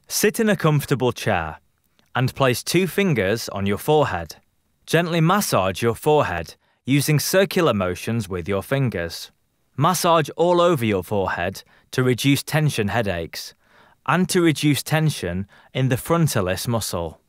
Sit in a comfortable chair and place 2 fingers on your forehead. Gently massage your forehead using circular motions with your fingers. Massage all over your forehead to reduce tension headaches and to reduce tension in the frontalis muscle.